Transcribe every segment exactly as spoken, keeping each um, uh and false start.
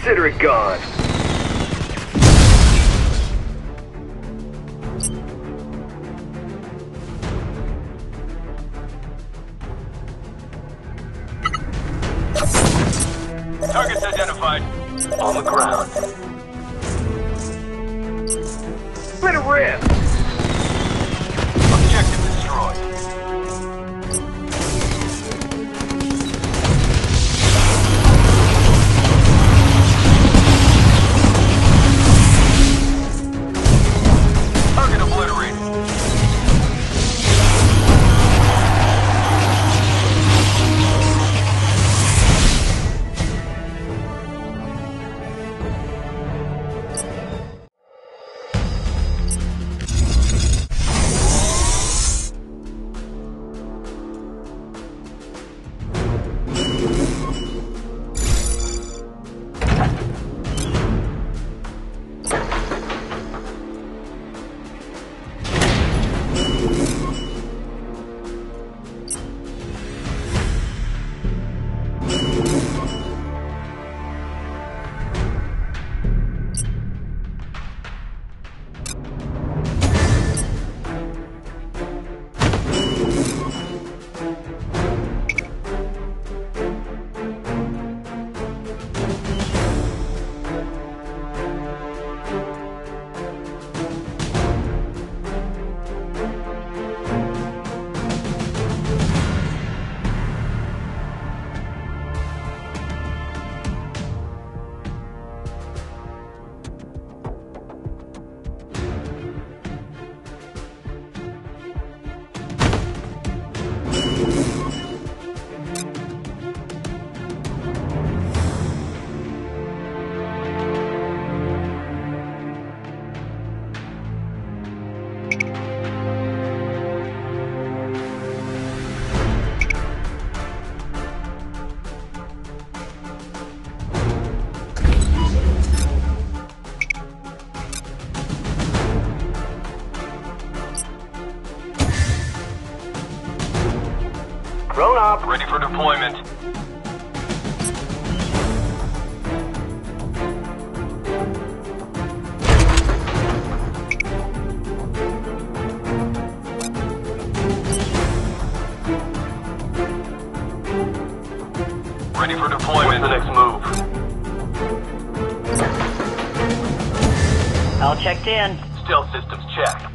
Consider it gone. Targets identified. On the ground. Let it rip! Objective destroyed. Target obliterated. Grown up. Ready for deployment. Ready for deployment. What's the next move? All checked in. Stealth systems check.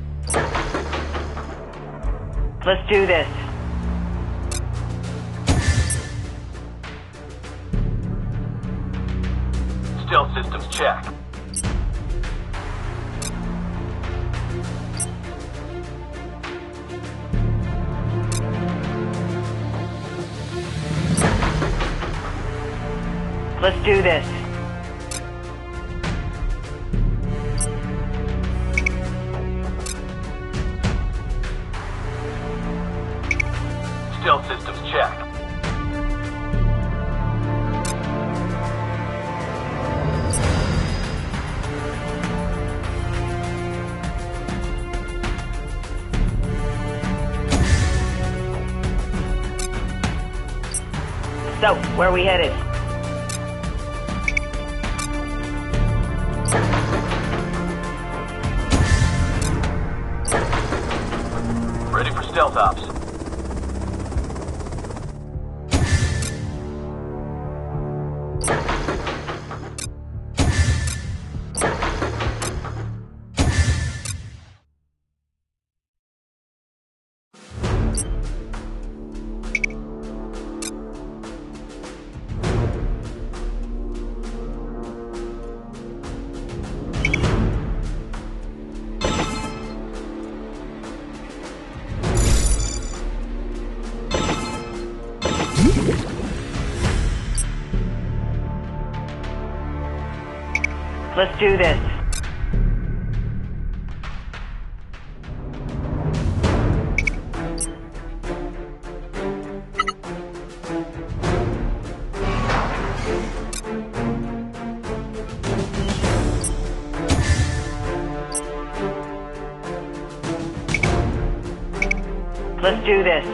Let's do this. Stealth systems check. Let's do this. Stealth systems check. So, where are we headed? Ready for stealth ops. Let's do this. Let's do this.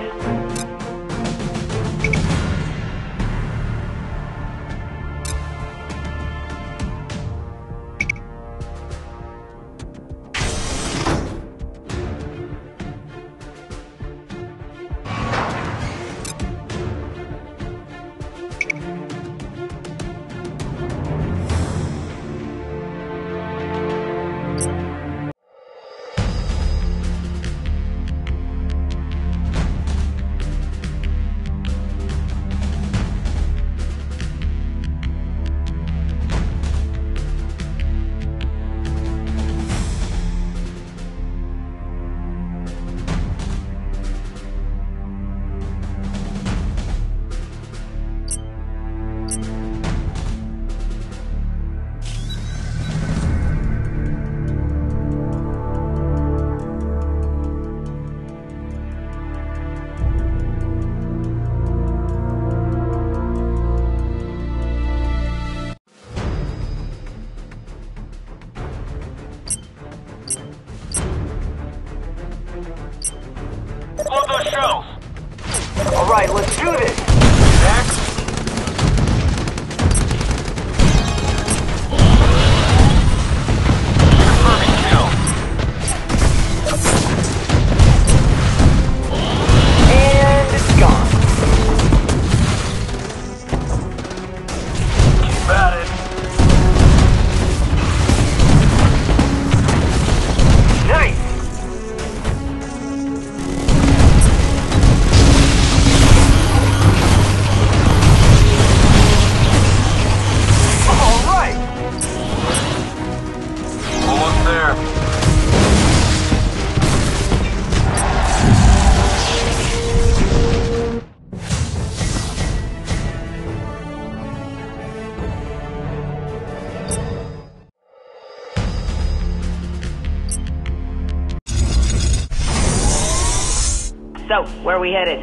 So, where are we headed?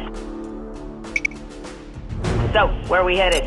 So, where are we headed?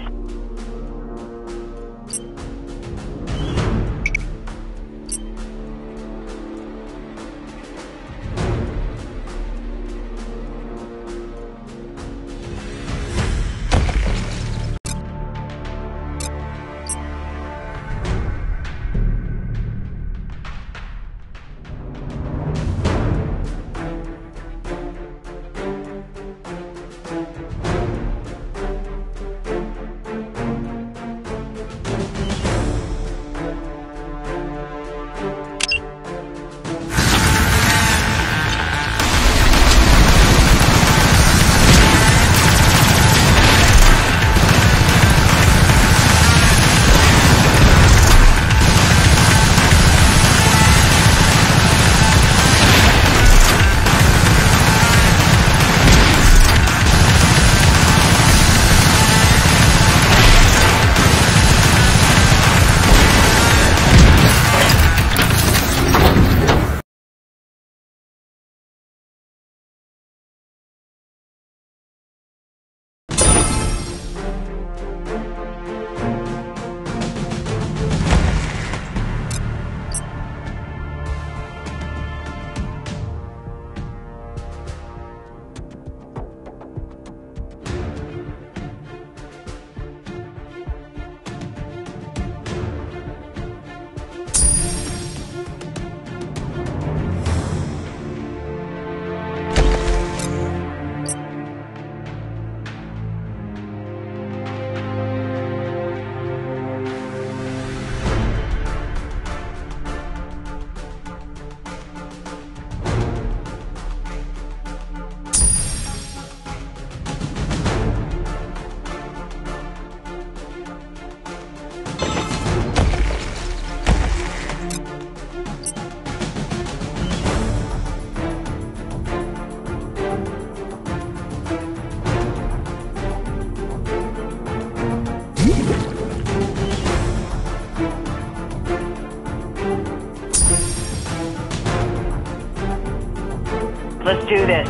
Let's do this.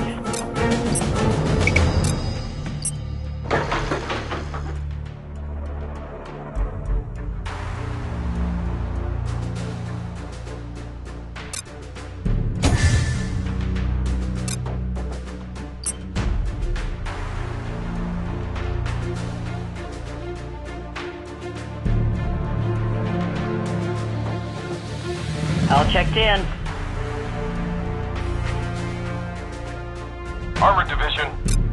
All checked in. Armored Division.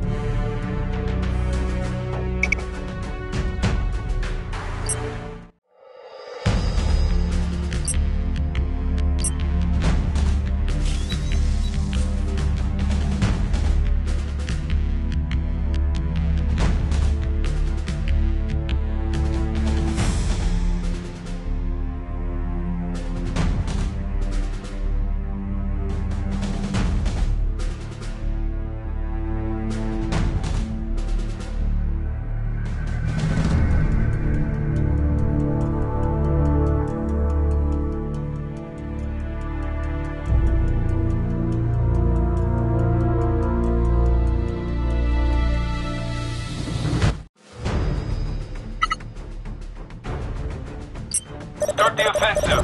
Start the offensive.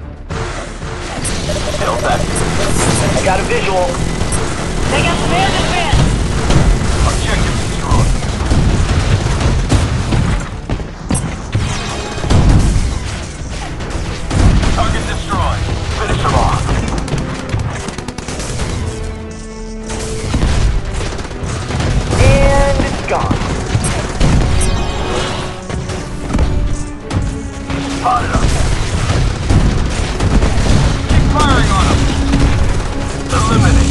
Still back. I got a visual. They got some air defense! Objective destroyed. Target destroyed. Finish them off. And it's gone. Spotted him. Keep firing on him. Eliminate.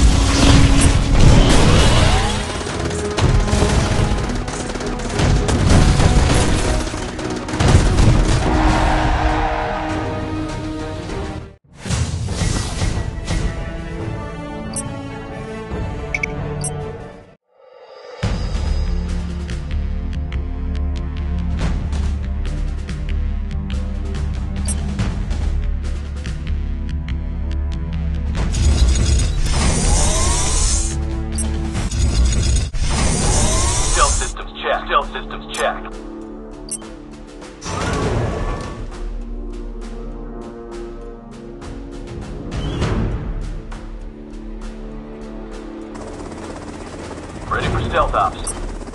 stealth ops.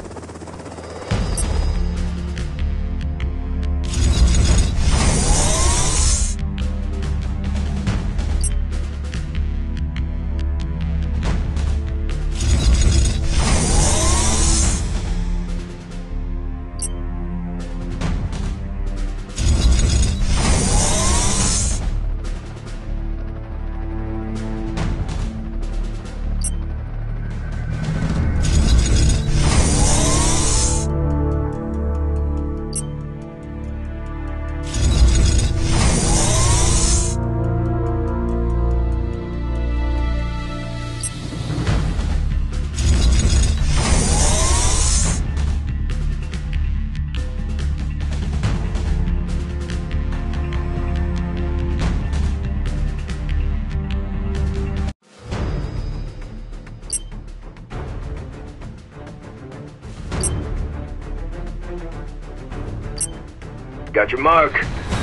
Got your mark.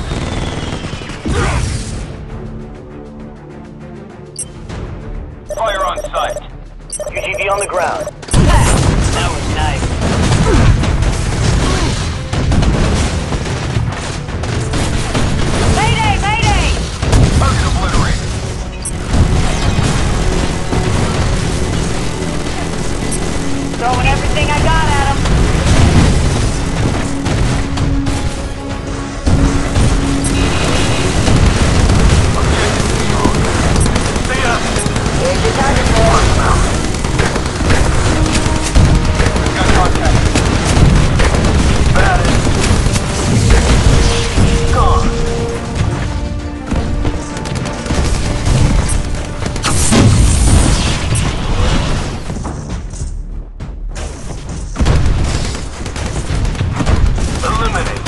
Fire on sight. U G V on the ground. That was nice. Mayday! Mayday! Target obliterated. Throwing everything I got at him. Here's your target for. Got contact. Bad. Gone. Eliminate.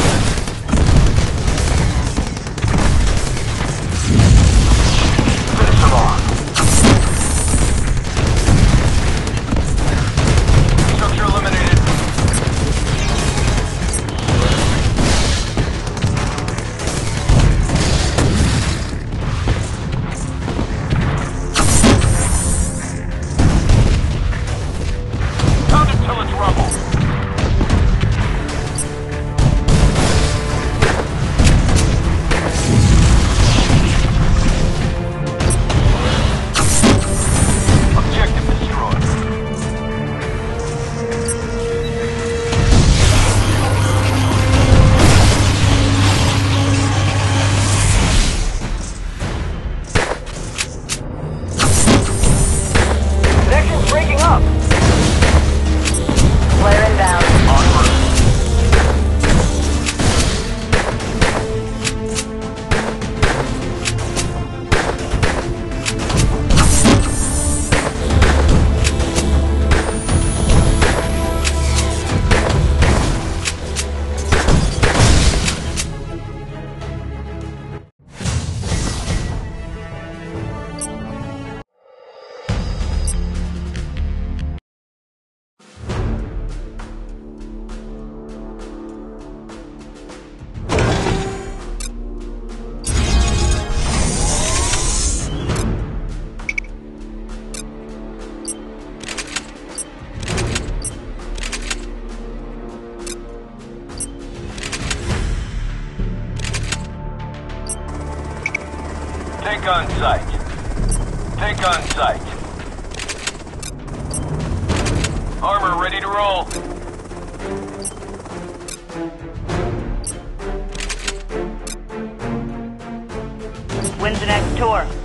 Finish them off. Structure eliminated. Pound it till it's rubble. Objective destroyed. Connection's breaking up. Flare inbound. En route. Tank on site. Tank on site. Armor ready to roll. When's the next tour?